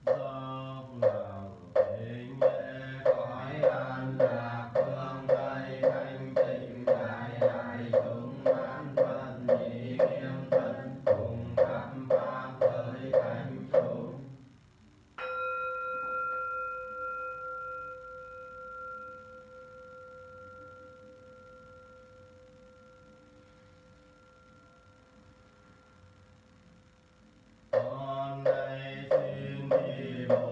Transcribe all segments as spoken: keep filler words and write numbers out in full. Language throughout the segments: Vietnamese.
dốc lòng thịnh nhẹ cõi an lạc phương Tây thanh tịnh đại đại chúng an phân nhị nghiêm thân cùng khắp pháp giới thánh chúng. Con nay xin đi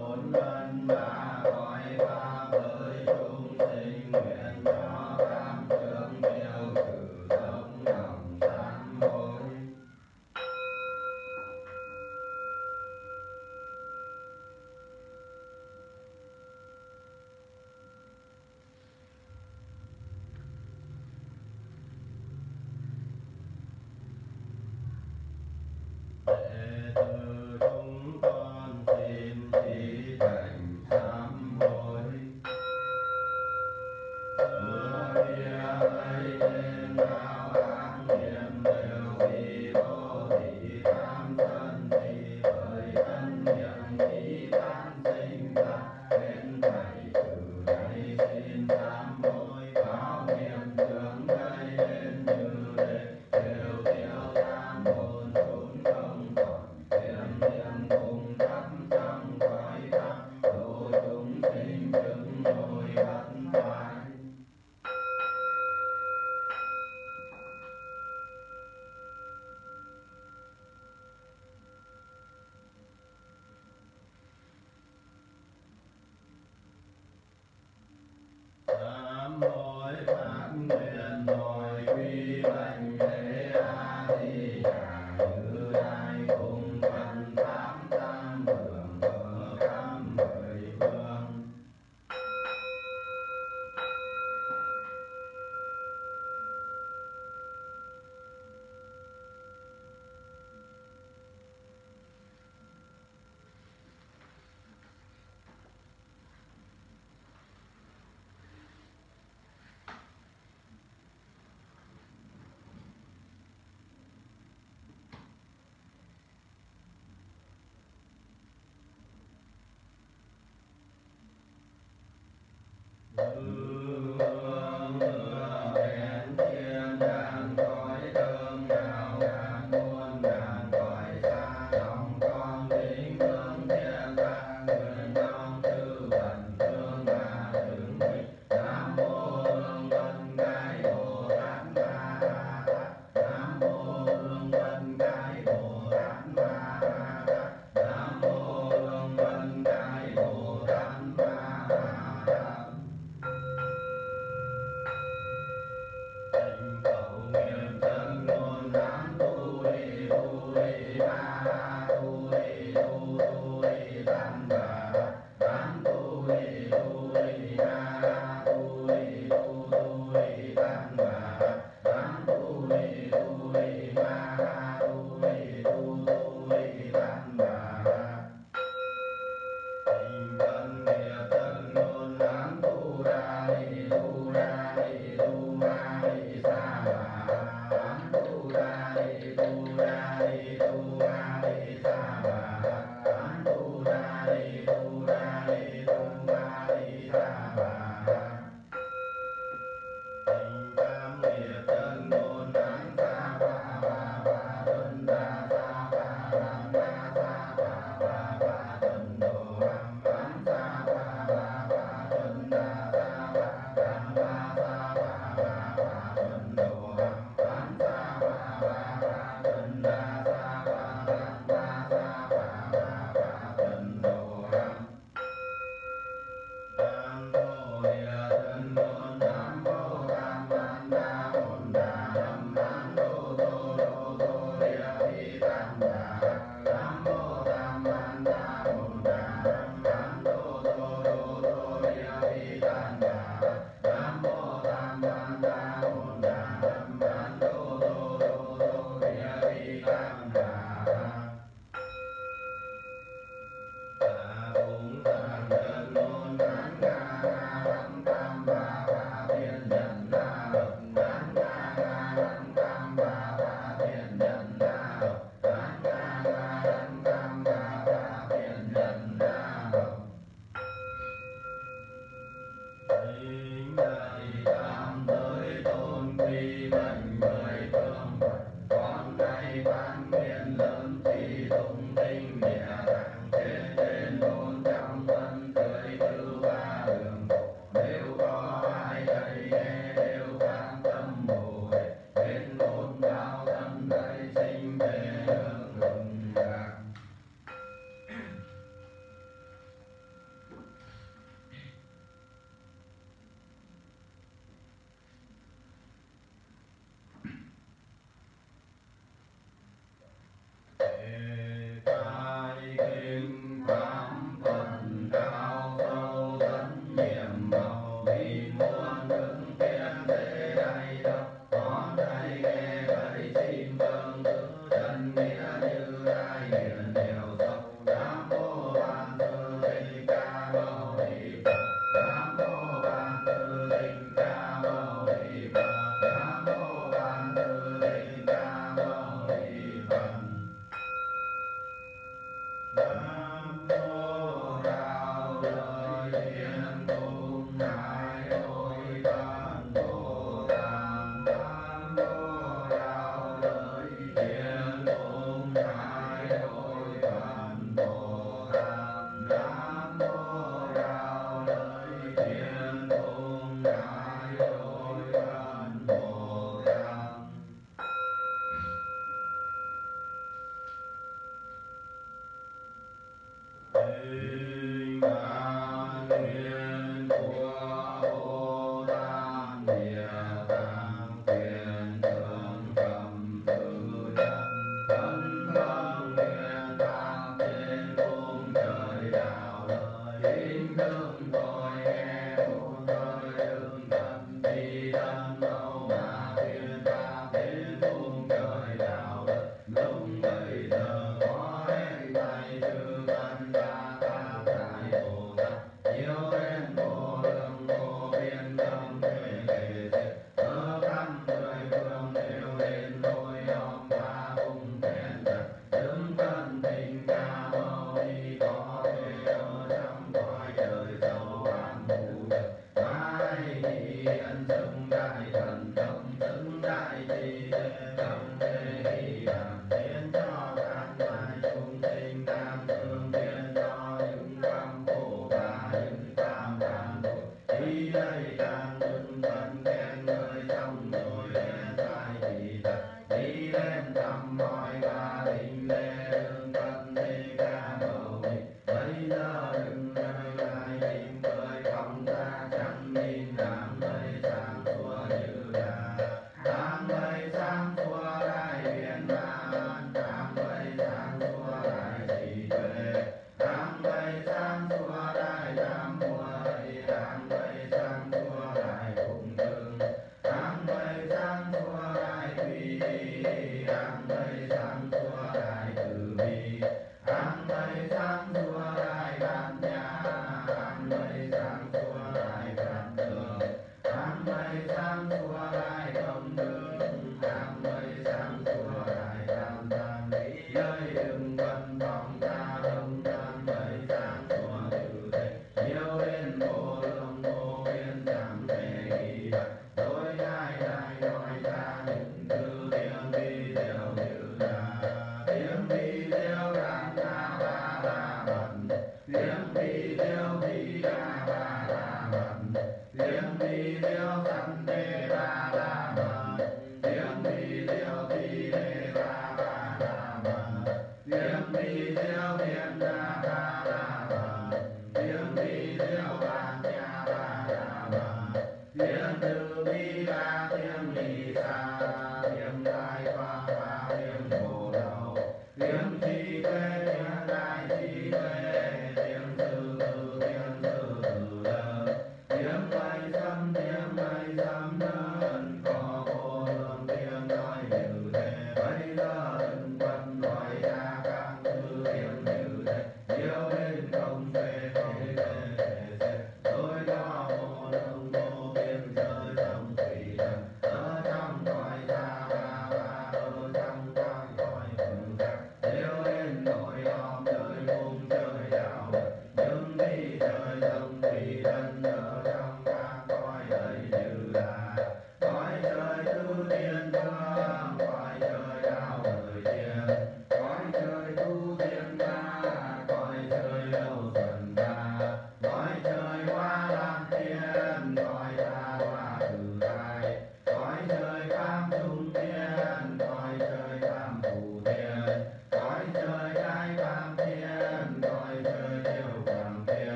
tiếng đi điêu đi đa ba la mật, tiếng đi điêu sanh đê ba la mật, tiếng đi điêu đi đê ba ba la mật, tiếng đi điêu thiên đa ba la mật, tiếng đi điêu ban nha ba la mật, tiếng từ bi ba tiếng đi xa, tiếng đại quang ba tiếng bồ đầu, tiếng trí tuệ tiếng đại trí tuệ, tiếng từ từ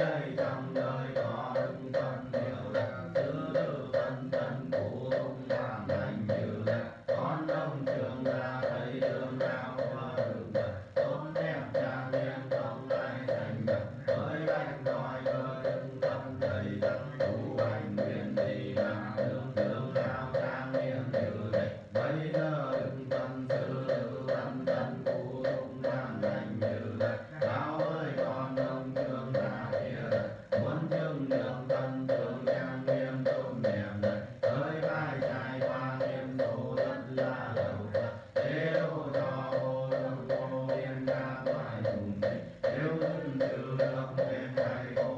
đây trong đời có đức phân hiệu là tứ tư phân tân cụ tung hoàng thành như là con đông trường ra thấy đường nào qua đường đời tốt đẹp trang nghiêm không ai thành vật với anh nói cơ đức phân đầy dẫn đủ anh nguyện đi làm đường đường nào trang nghiêm như vậy bây giờ đức phân sư tử văn tân cụ tung hoàng thành như vậy cao ơi con đông trường ra kia muốn chứng đường tân trường trang nghiêm tôn đẹp này tới vai trai qua nghiêm số rất là đầu phật thế đâu cho vô lượng vô biên ra ngoài dùng này nếu dân từ được bên này vô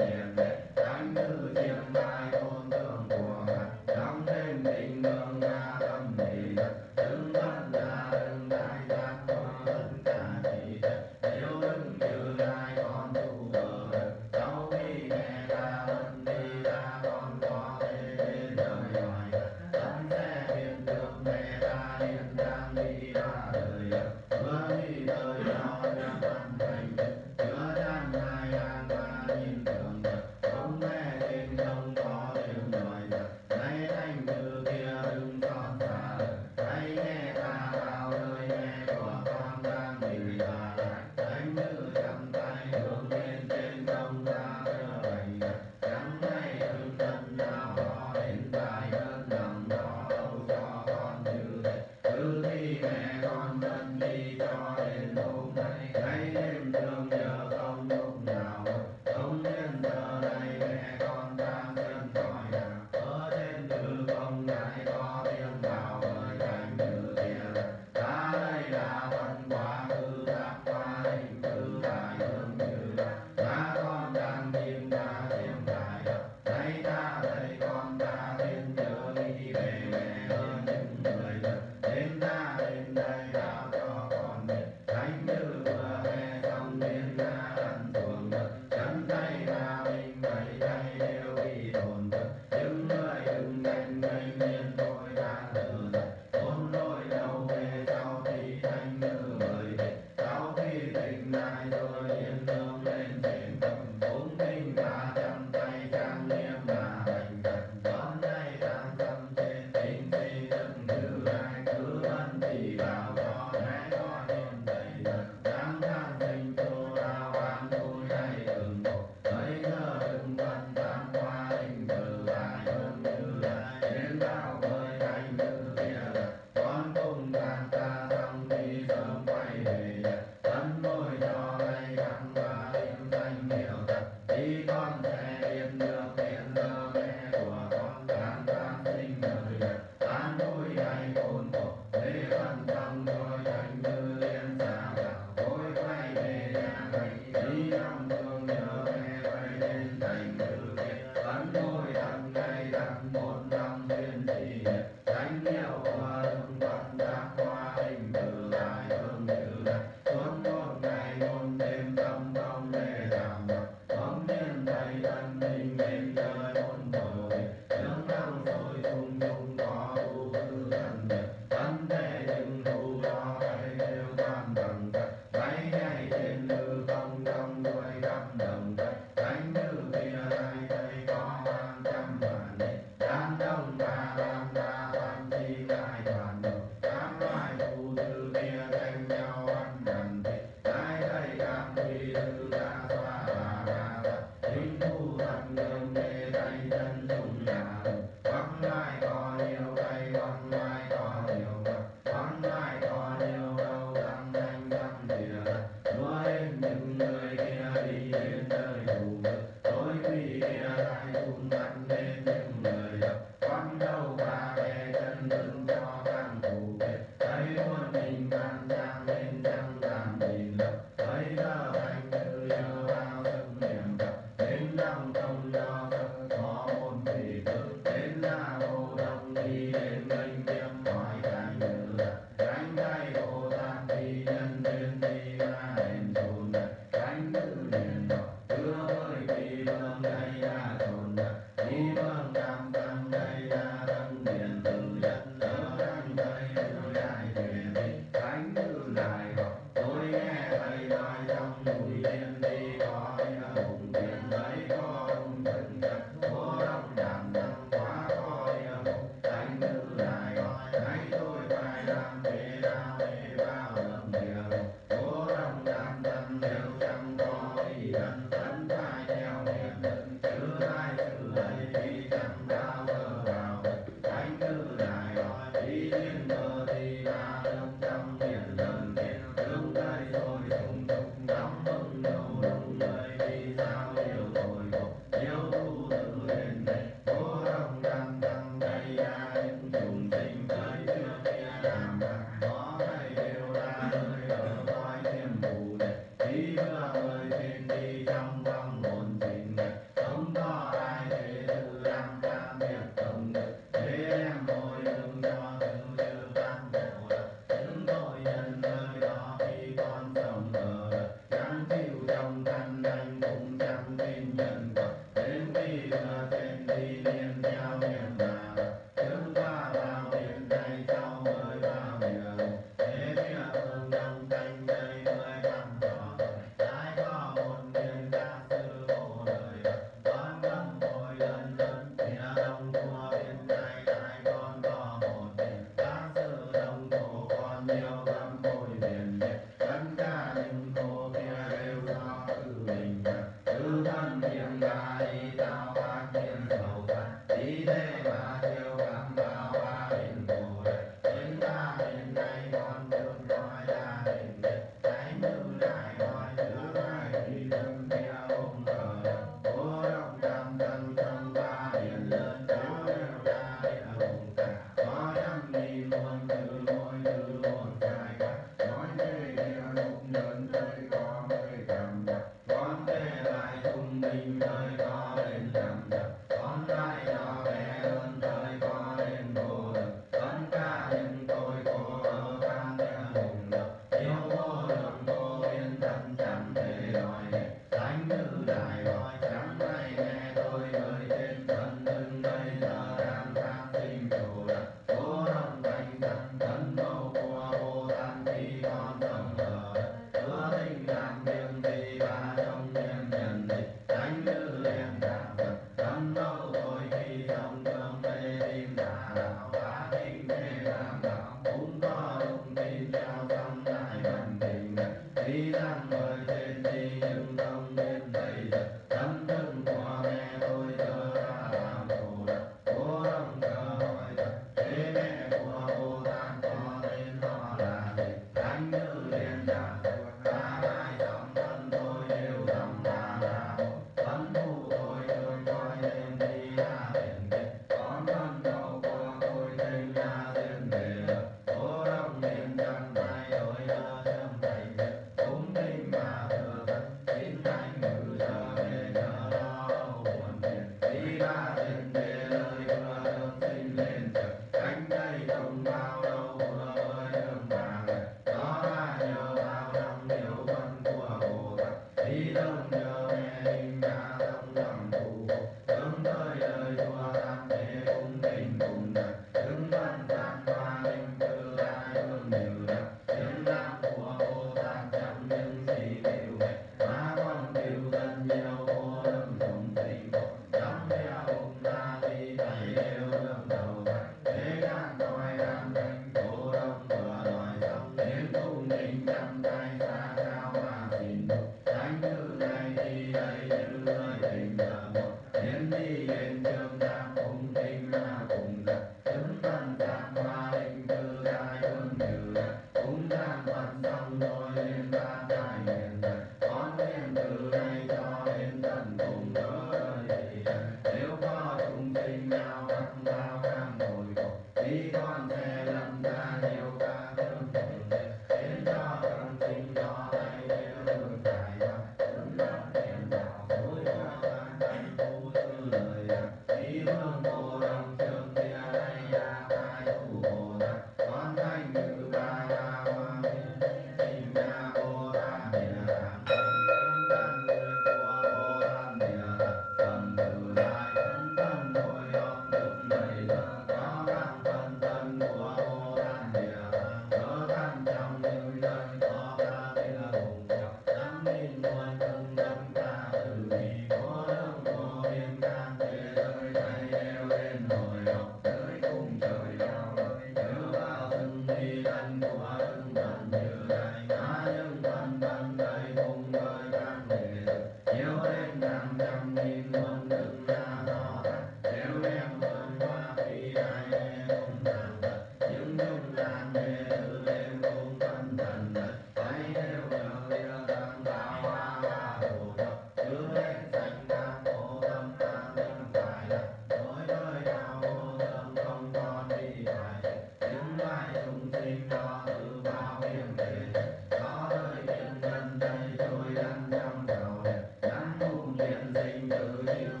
ba y tao phát thiên sầu thật tí thế mà chiêu cảm bao ba hình bồ đề đến ba hình này con đường coi ra hình định trái như đại coi thứ hai đi đừng theo ông cờ cố đông tam tân trong ba hiền lớn cáo đều ra địa hùng cả có trăm nghìn muôn từ ngôi từ một dài cả nói về địa lục lớn tới có người cầm đập con tê lại tung minh tới có lên cầm đập con lại nhỏ bé hơn tới có lên vô đập con ca nhưng tôi cô ở ca địa hùng đập yêu vô lượng vô biên tâm chẳng thể đòi hết đánh như đại gọi chẳng may nghe tôi lời trên thân đừng bây giờ đang phát sinh chủ đập cố đông thành thân thân mâu của vô tán khi con tổng ở hứa tình làm miệng thì ba trong miệng nhân định đánh như đèn đạo vật thân mâu tôi khi trong cơm mê tim đà đạo phá kinh mê làm đạo cũng có đúng tin theo trong đại vận tình đi đang mời trên đi nhưng không biết bây giờ tâm thân của mẹ tôi giờ đã làm thủ đập cố đông cờ hỏi thật thế mẹ của vô tán có tên họ là gì đánh như đèn đạo ta hai dòng thân tôi đều dòng ta là một vẫn thu tôi tôi coi lên đi ra biển biệt con thân đầu của tôi tên ra tên về lập cố đông nên chân tay tôi đỡ chân thành biệt cũng tin mà thừa thật tin thanh ngự giờ về giờ đó buồn phiền đi ra tên về lời vừa được sinh lên trực cánh đây không bao đâu vừa bơi đường vàng đó là nhờ bao năm điều quân của Bồ Tát đi đâu nhờ mẹ hình đã tâm lòng thủ hướng tới lời chùa tam thế cung tình cùng đặt đứng văn gian hoa linh tư đại hương nhiều đặt tiếng nam của Bồ Tát chẳng những gì điều mẹ mà còn điều thân nhiều vô lượng cùng tình trong theo ông ta đi thầy đều đương đầu bạc thế gan nói gan thành cố đông vừa đòi xong đến cung đình trăm tay xa cao mà xin đục đánh như này đi đây như nơi tình giờ một đến đi lên trường tam cung tình mà cùng giật chứng văn tam hoa linh tư đại hương như đặt cũng tam văn xong rồi lên ba đại hiền đặt con lên từ đây cho đến tận cùng đỡ đời thì nếu có chúng sinh nào bắt bao cam ngồi cột đi con xe lâm ra nhiều ca thương tình đến cho tâm sinh cho tay đều được trải qua đứng đắn đèn đạo phối hoa ban cánh tu tư lời đặt đi hương vô đông trường tia đây ra khai thủ Bồ Tát con thanh như ba la hoa minh tình ra Bồ Tát địa hàm hướng căn người của Bồ Tát địa thật tâm từ đại thân tâm nội ông đức bây giờ có các phần thân của Bồ Tát địa hàm ở căn trong những nơi có ca địa hùng nhập năm nghìn muôn từng đâm ca từ bi cố đương vô biên can thế giới thầy đều lên hồi học tới cung trời cao ơi nhớ bao từng đi thân của ưng thần như đại ngã những phần thân đây cùng với các nghệ lực nhiều đến năm trăm nghìn muôn đừng ra to thật nếu em vượt qua phi đại em không làm thật những nhung đàn mê từ đêm cũng phân thần thật phải theo nhờ địa tam tạo hoa hoa hồ độc cứ lên danh tam vô tâm tam đừng phải đặt đối với đạo vô thượng không còn đi phải những loài chúng sinh đó tự bao biên đề có đời thiên nhân đây trôi lăn trong đầu nắm cung thiện sinh tự chịu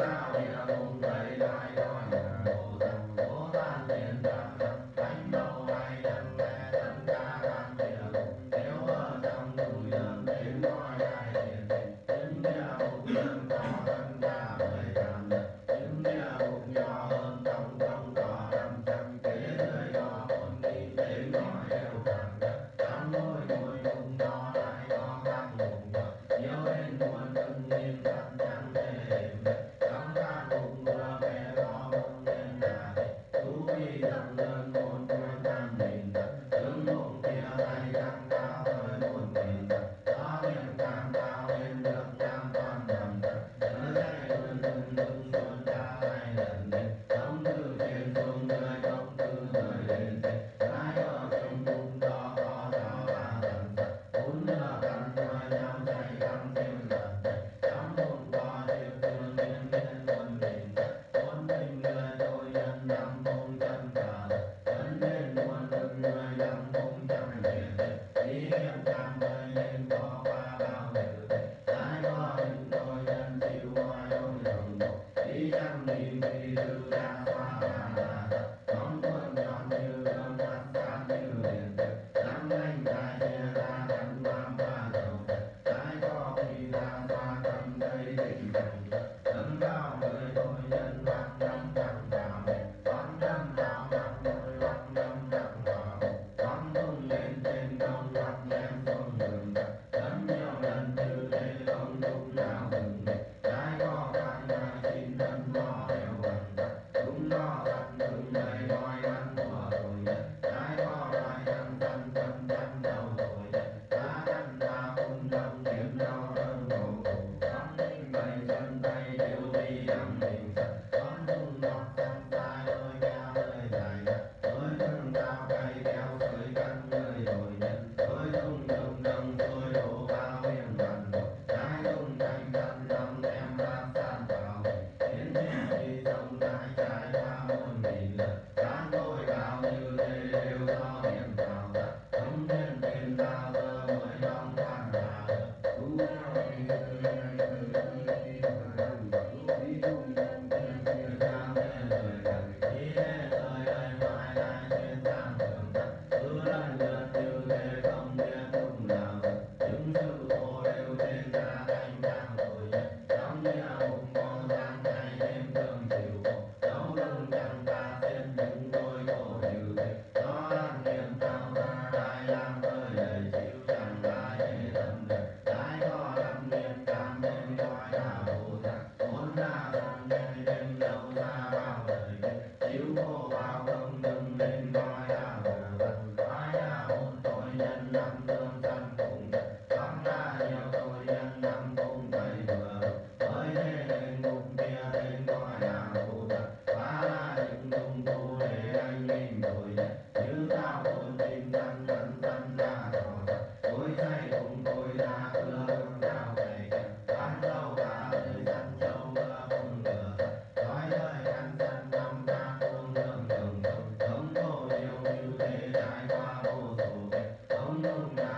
Hãy subscribe cho kênh Ghiền Mì Gõ để không bỏ lỡ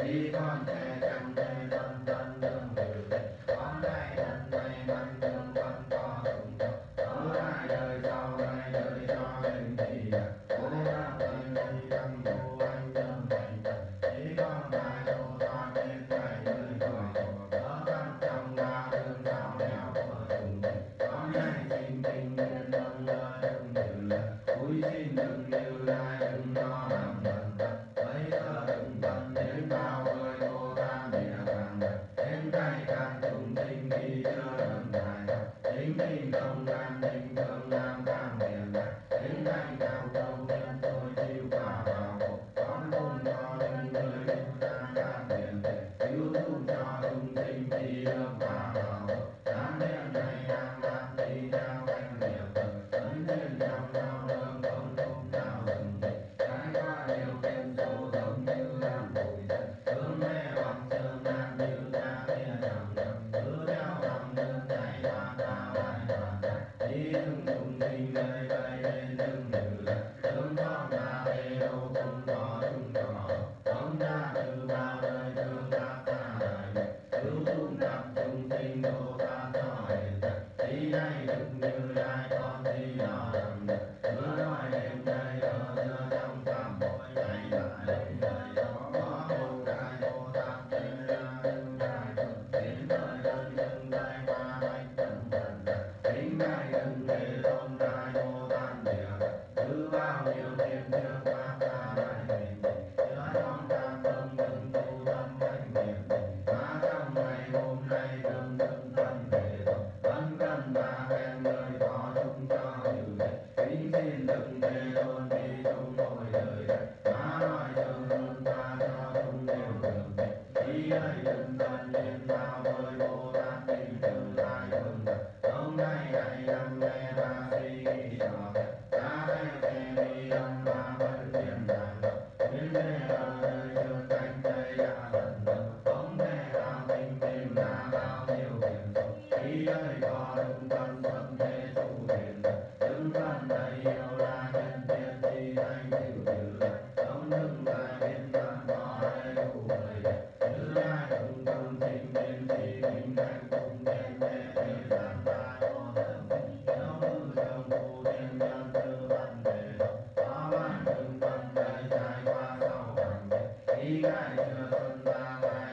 tí con trẻ chẳng thể tân tân đương từ con đây tân đây văn đương văn to tùng ở lại đời sau này đời cho đến thì cố gắng tình đi tâm tu anh đương thành tí con đại đô to đến ngày đời tuổi ở văn trong ba đương sao đeo của tùng con đây tình tình đương đương đương từ cúi xin đừng như lai đừng lo làm bận ấy thơ đừng bận đến bao ơi cô ta địa càng đến đây càng trùng tinh khi chưa đừng dài đến tinh công nam tinh công nam càng miền đến đây càng đâu nhân tôi chịu quả vào con không có những người chúng ta càng miền cứu giúp cho trùng tinh khi đưa quả vào đám đêm này đang đang đi theo canh miền tấn thiên trong đau đớn không không nào dừng trải qua điều kiện số giống như làm bụi hướng mê hoặc sương nam như ta kia chẳng đậm cứ theo dòng nước chảy qua ta lại đoàn đi đứng trùng tinh nơi đây lên đứng nữ hướng con ta về đâu không có chúng có ông ta từ bao đời thương ta ta đời cứu chúng tập trùng tinh đô ta cho hiện đi đây đừng như lai con đi lo đầm cứ nói đêm đây ở giữa trong tam bội này là đêm đời đó có một đại bồ tát tên là đương đại phật tiến đời đơn đừng đây qua bách tần tần tính đại đừng để tôn đại bồ tát địa cứ bao nhiêu kiếp trước qua ta đại mình chứa trong tam tâm đừng tu tâm bách miệng mà trong ngày hôm nay đừng đừng phân biệt vẫn cần ba khen người có chúng cho hiểu kính xin đừng để luôn đi trong mỗi đời má nói đừng luôn ta cho chúng đều được ý ơi đừng tân niên bao với bồ tát đi từ lại đường hôm nay ngày năm nghe ba suy nghĩ trò ta đây khen đi đông ba vẫn tiền đàn đến đây ở nơi chưa cánh đây đã dần không nghe nào tình tìm là bao nhiêu tiền ý ơi có đừng tân phân thế chủ tiền đừng phân đầy yêu là nhân tiên chi anh chịu trừ sống đừng lại biên văn có đầy đủ người như lai đừng tân tình đến thì tình cảnh cùng đến để thế gian ta có thân nếu như sớm tu tiên nhân tư văn đề có ban đừng phân đầy trải qua sau bằng ý gai chưa xuân ta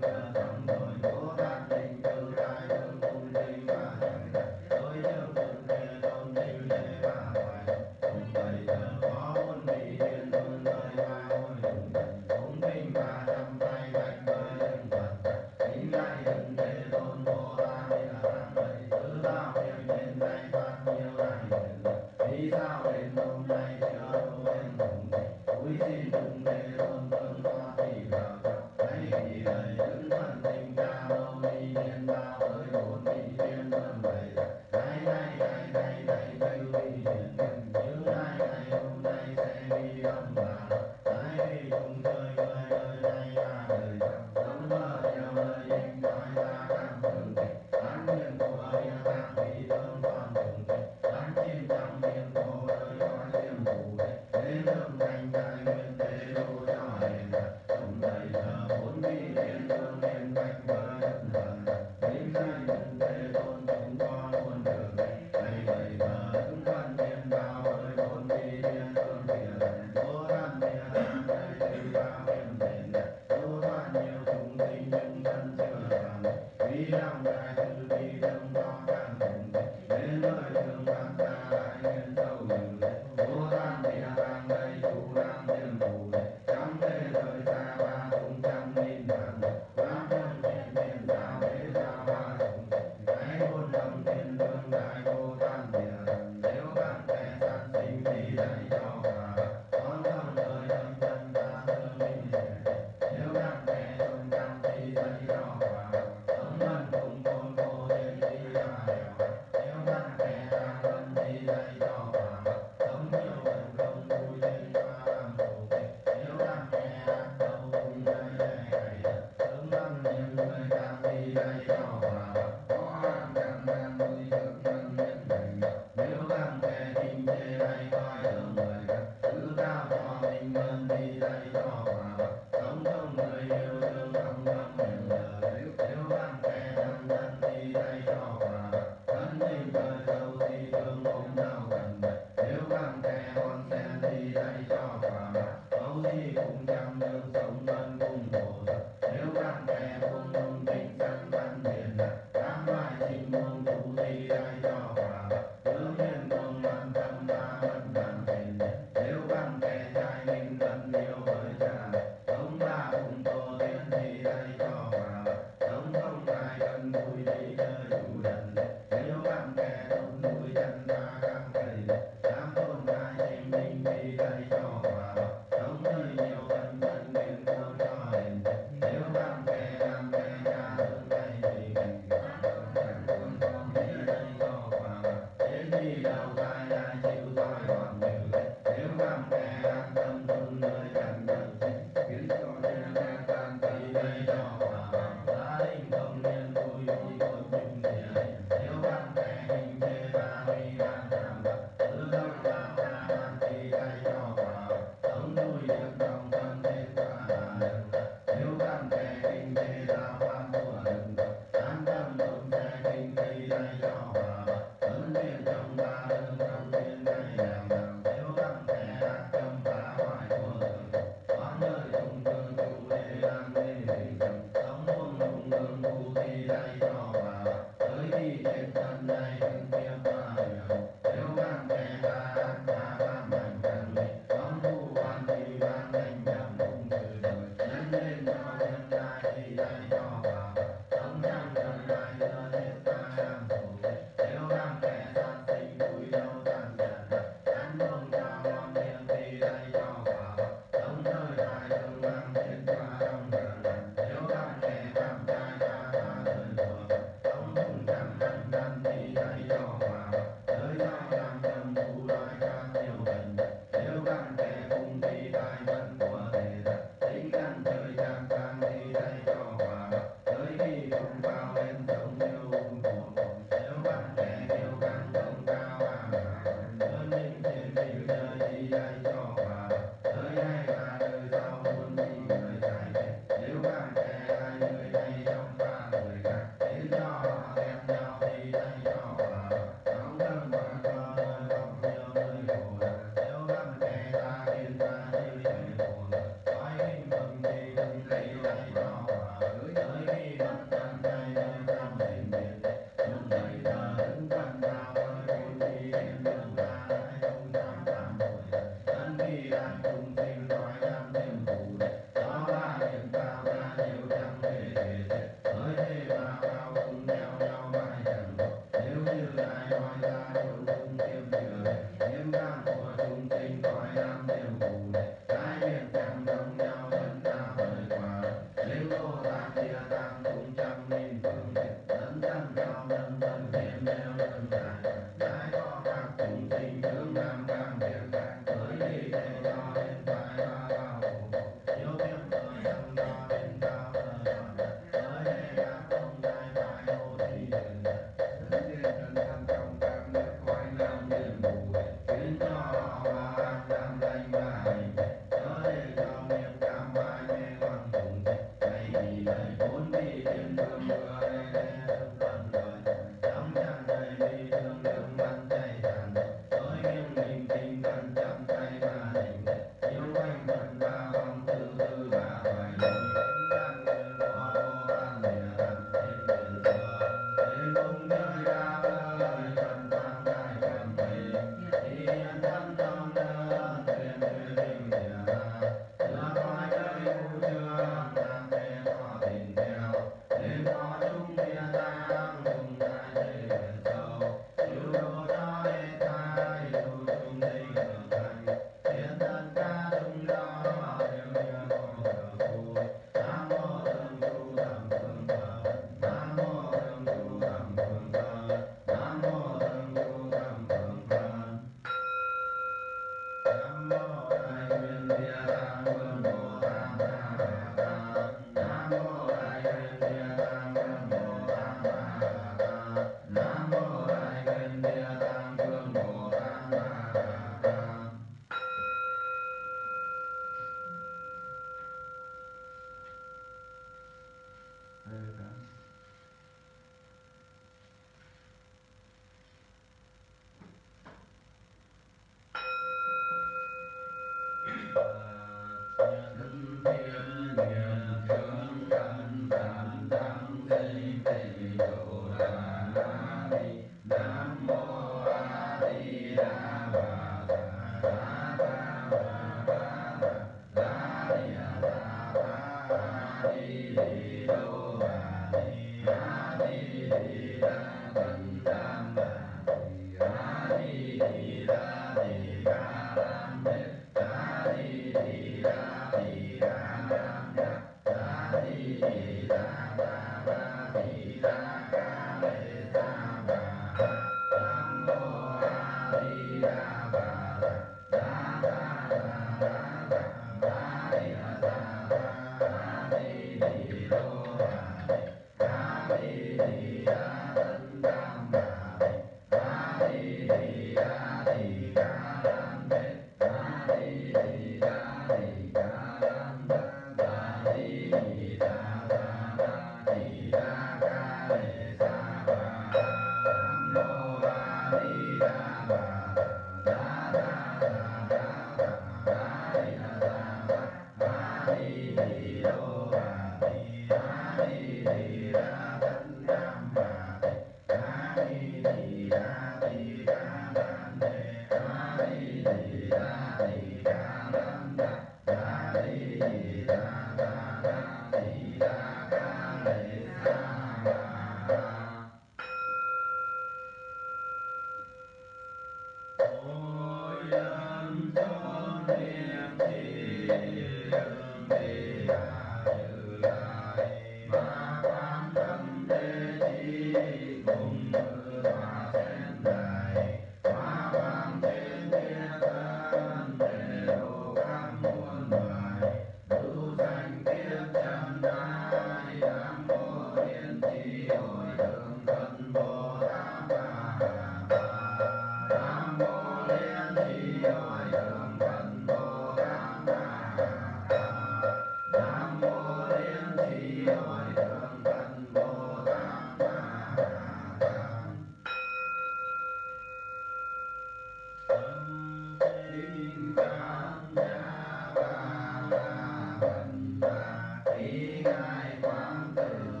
Ngài Quán Tự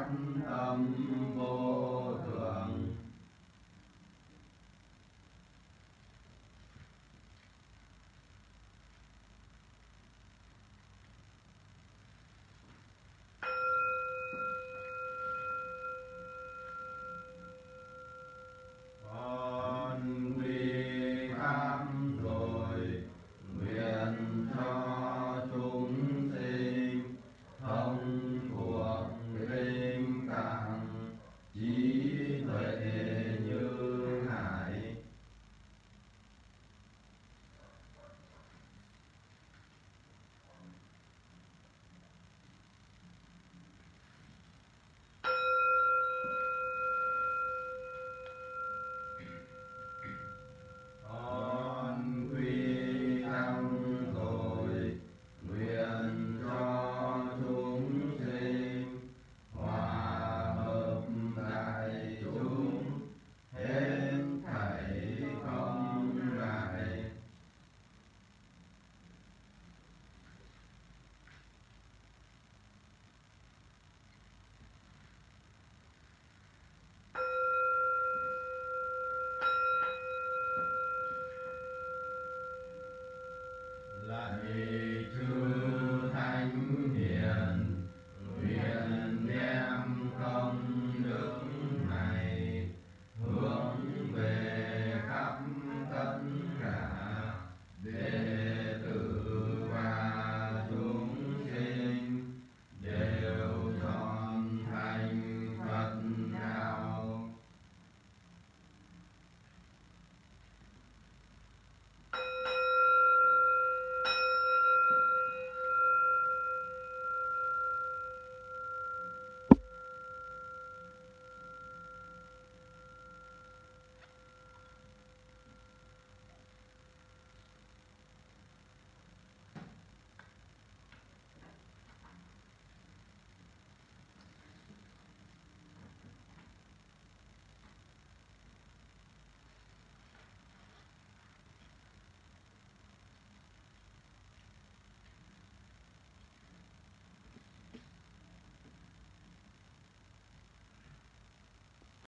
tâm vô